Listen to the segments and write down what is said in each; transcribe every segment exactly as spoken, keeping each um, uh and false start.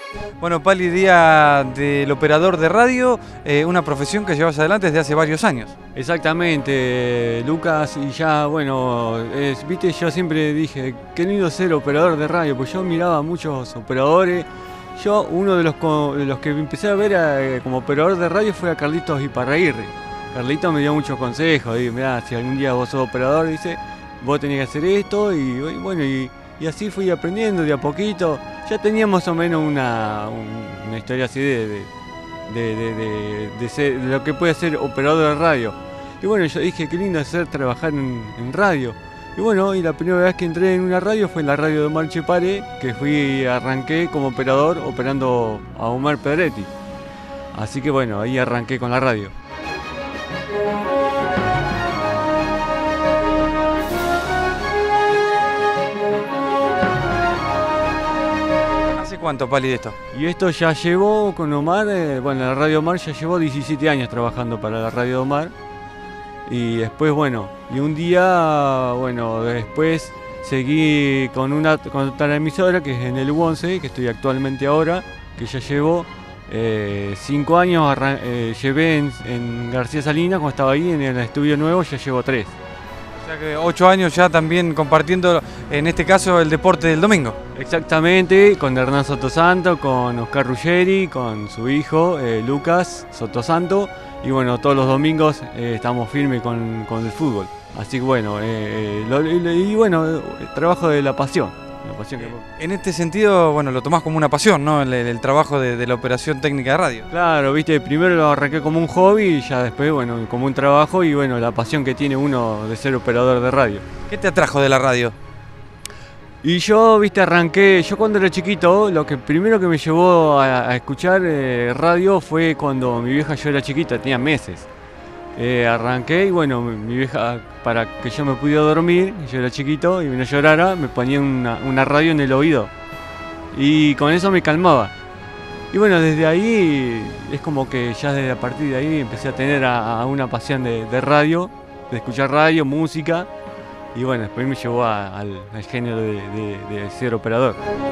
Bueno, Pali, día del operador de radio, eh, una profesión que llevas adelante desde hace varios años. Exactamente, Lucas, y ya, bueno, es- viste, yo siempre dije, qué lindo ser operador de radio, pues yo miraba a muchos operadores. Yo, uno de los, co- de los que empecé a ver eh, como operador de radio fue a Carlitos Iparraguirre. Carlitos me dio muchos consejos, y mirá, si algún día vos sos operador, dice, vos tenés que hacer esto, y, y bueno, y, y así fui aprendiendo de a poquito. Ya tenía más o menos una, un- una historia así de, de, de, de- de- de ser- de lo que puede ser operador de radio. Y bueno, yo dije, qué lindo hacer trabajar en, en radio. Y bueno, y la primera vez que entré en una radio fue en la radio de Omar Chepare, que fui, arranqué como operador, operando a Omar Pedretti. Así que bueno, ahí arranqué con la radio. ¿Hace cuánto, Pali, de esto? Y esto ya llevó con Omar, eh, bueno, la radio Omar ya llevó diecisiete años trabajando para la radio Omar. Y después, bueno, y un día, bueno, después seguí con una con otra emisora que es en el U once, que estoy actualmente ahora, que ya llevo eh, cinco años, arran- eh, llevé en, en García Salinas, cuando estaba ahí en el estudio nuevo, ya llevo tres. O sea que ocho años ya también compartiendo, en este caso, el deporte del domingo. Exactamente, con Hernán Sotosanto, con Oscar Ruggeri, con su hijo eh, Lucas Sotosanto, y bueno, todos los domingos eh, estamos firmes con, con el fútbol. Así que bueno, eh, lo- y, y bueno, eh, trabajo de la pasión. La pasión que... En este sentido, bueno, lo tomás como una pasión, ¿no? El, el trabajo de, de la operación técnica de radio. Claro, viste, primero lo arranqué como un hobby y ya después, bueno, como un trabajo y bueno, la pasión que tiene uno de ser operador de radio. ¿Qué te atrajo de la radio? Y yo, viste, arranqué, yo cuando era chiquito, lo que primero que me llevó a, a escuchar eh, radio fue cuando mi vieja, yo era chiquita, tenía meses. Eh, arranqué y bueno, mi, mi vieja, para que yo me pudiera dormir, yo era chiquito y no llorara, me ponía una, una radio en el oído. Y con eso me calmaba. Y bueno, desde ahí es como que ya desde a partir de ahí empecé a tener a, a una pasión de, de radio, de escuchar radio, música. Y bueno, después me llevó a- al, al género de, de- de ser operador.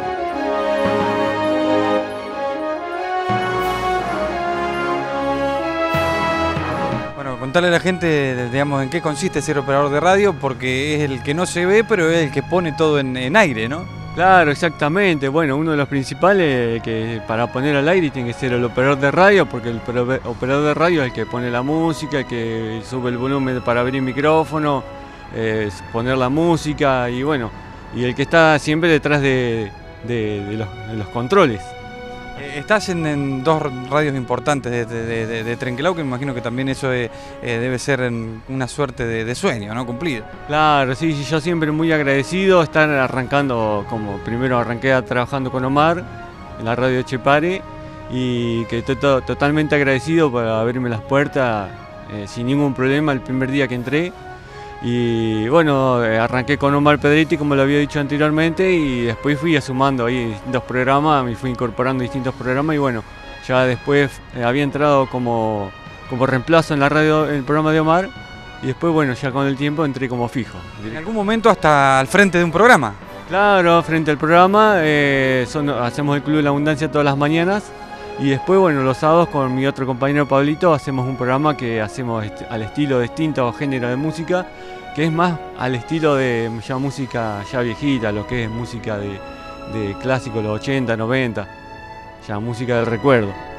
Bueno, contarle a la gente, digamos, en qué consiste ser operador de radio, porque es el que no se ve, pero es el que pone todo en, en aire, ¿no? Claro, exactamente. Bueno, uno de los principales que para poner al aire tiene que ser el operador de radio, porque el opera- operador de radio es el que pone la música, el que sube el volumen para abrir el micrófono, eh, poner la música y bueno, y el que está siempre detrás de, de- de los, de los controles. Eh, estás en, en dos radios importantes de, de, de- de- de Trenquelau, que me imagino que también eso eh, eh, debe ser en una suerte de, de sueño, ¿no? Cumplido. Claro, sí, sí, yo siempre muy agradecido estar arrancando, como primero arranqué a- trabajando con Omar en la radio de Chepare y que estoy to- totalmente agradecido por abrirme las puertas eh, sin ningún problema el primer día que entré. Y bueno, eh, arranqué con Omar Pedretti, como lo había dicho anteriormente, y después fui sumando ahí distintos programas, me fui incorporando distintos programas y bueno, ya después eh, había entrado como, como reemplazo en la radio, en el programa de Omar, y después bueno, ya con el tiempo entré como fijo. En algún momento hasta al frente de un programa. Claro, frente al programa, eh, son- hacemos el Club de la Abundancia todas las mañanas, y después bueno, los sábados con mi otro compañero Pablito hacemos un programa que hacemos est- al estilo distinto género de música, que es más al estilo de ya música ya viejita, lo que es música de, de clásico, los ochenta, noventa, ya música del recuerdo.